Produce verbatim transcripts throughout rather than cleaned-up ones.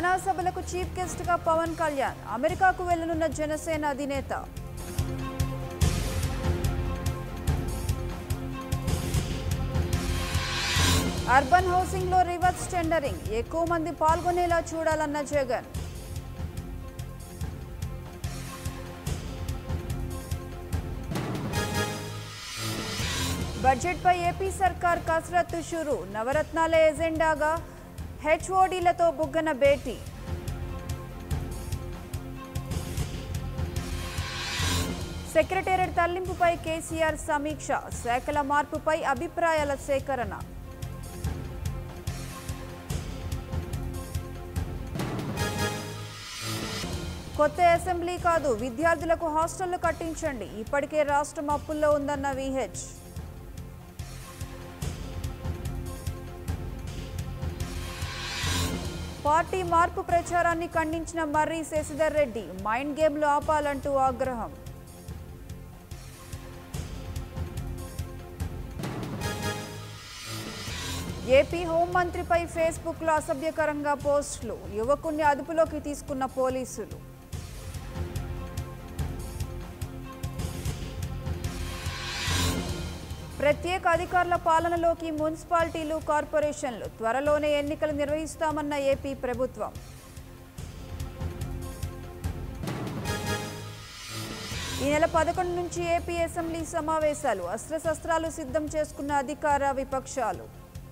శాసనసభలకు chief guest గా పవన్ కళ్యాణ్ అమెరికాకు వెళ్లనున్న జనసేన అధినేత. అర్బన్ హౌసింగ్ లో రివర్స్ టెండరింగ్, ఎక్కువ మంది పాల్గొనేలా చూడాలన్న జగన్. బడ్జెట్ పై ఏపీ సర్కార్ కసరత్తు షురు, నవరత్నాల ఎజెండాగా హెచ్ఓడీలతో బుగ్గన భేటీ. సెక్రటేరియట్ తరలింపుపై కేసీఆర్ సమీక్ష, శాఖల మార్పుపై అభిప్రాయాల సేకరణ. కొత్త అసెంబ్లీ కాదు, విద్యార్థులకు హాస్టళ్లు కట్టించండి, ఇప్పటికే రాష్ట్రం అప్పుల్లో ఉందన్న విహెచ్. పార్టీ మార్పు ప్రచారాన్ని ఖండించిన మర్రి శశిధర్ రెడ్డి, మైండ్ గేమ్లు ఆపాలంటూ ఆగ్రహం. ఏపీ హోంమంత్రిపై ఫేస్బుక్లో అసభ్యకరంగా పోస్టులు, యువకుణ్ణి అదుపులోకి తీసుకున్న పోలీసులు. ప్రత్యేక అధికారుల పాలనలోకి మున్సిపాలిటీలు, కార్పొరేషన్లు, త్వరలోనే ఎన్నికలు నిర్వహిస్తామన్న ఏపీ ప్రభుత్వం. ఈ నెల పదకొండు నుంచి ఏపీ అసెంబ్లీ సమావేశాలు, అస్త్రశస్త్రాలు సిద్ధం చేసుకున్న అధికార విపక్షాలు.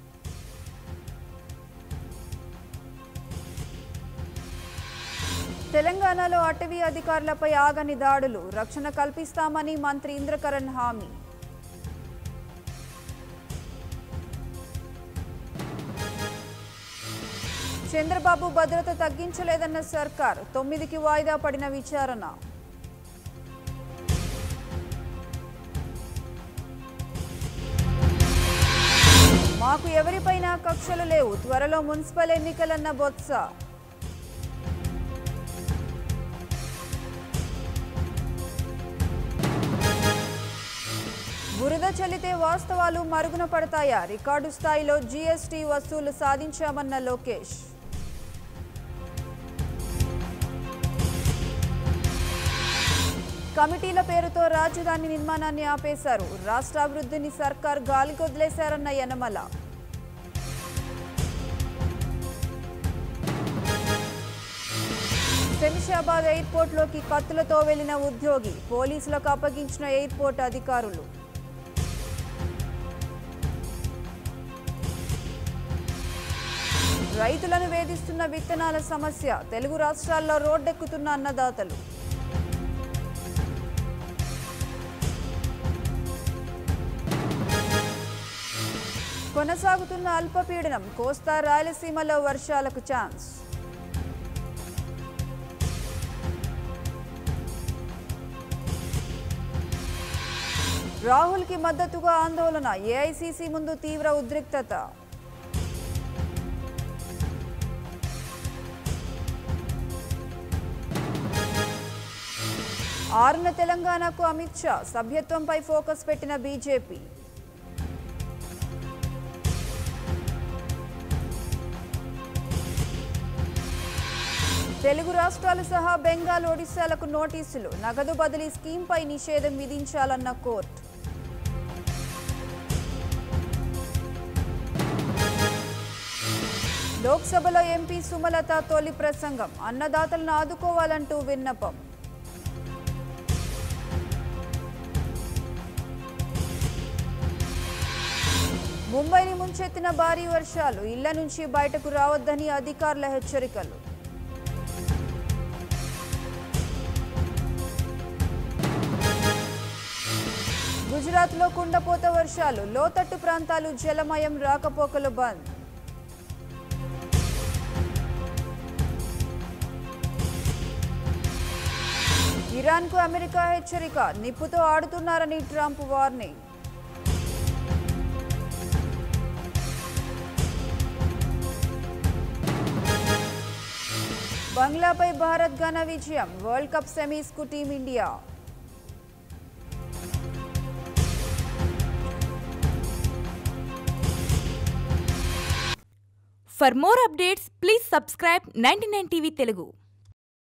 తెలంగాణలో అటవీ అధికారులపై ఆగని దాడులు, రక్షణ కల్పిస్తామని మంత్రి ఇంద్రకరణ్ హామీ. చంద్రబాబు భద్రత తగ్గించలేదన్న సర్కార్, తొమ్మిదికి వాయిదా పడిన విచారణ. మాకు ఎవరిపైనా కక్షలు లేవు, త్వరలో మున్సిపల్ ఎన్నికలన్న బొత్స. బురద చల్లితే వాస్తవాలు మరుగున పడతాయా, రికార్డు స్థాయిలో జీఎస్టీ వసూలు సాధించామన్న లోకేష్. కమిటీల పేరుతో రాజధాని నిర్మాణాన్ని ఆపేశారు, రాష్ట్ర అభివృద్ధిని సర్కార్ గాలికొదిలేశారన్న యనమల. శంషాబాద్ ఎయిర్పోర్ట్లోకి కత్తులతో వెళ్లిన ఉద్యోగి, పోలీసులకు అప్పగించిన ఎయిర్పోర్ట్ అధికారులు. రైతులను వేధిస్తున్న విత్తనాల సమస్య, తెలుగు రాష్ట్రాల్లో రోడ్డెక్కుతున్న అన్నదాతలు. కొనసాగుతున్న అల్పపీడనం, కోస్తా రాయలసీమలో వర్షాలకు ఛాన్స్. రాహుల్కి మద్దతుగా ఆందోళన, ఏఐసీసీ ముందు తీవ్ర ఉద్రిక్తత. ఆరున తెలంగాణకు అమిత్ షా, సభ్యత్వంపై ఫోకస్ పెట్టిన బీజేపీ. తెలుగు రాష్ట్రాలు సహా బెంగాల్, ఒడిశాలకు నోటీసులు, నగదు బదిలీ స్కీంపై నిషేధం విధించాలన్న కోర్టు. లోక్సభలో ఎంపీ సుమలత తొలి ప్రసంగం, అన్నదాతలను ఆదుకోవాలంటూ విన్నపం. ముంబైని ముంచెత్తిన భారీ వర్షాలు, ఇళ్ల నుంచి బయటకు రావద్దని అధికారుల హెచ్చరికలు. గుజరాత్లో కుండపోత వర్షాలు, లోతట్టు ప్రాంతాలు జలమయం, రాకపోకలు బంద్. ఇరాన్కు అమెరికా హెచ్చరిక, నిప్పుతో ఆడుతున్నారని ట్రంప్ వార్నింగ్. బంగ్లాపై భారత్ ఘన విజయం, వరల్డ్ కప్ సెమీస్కు team India. For more updates, please subscribe ninety-nine T V Telugu.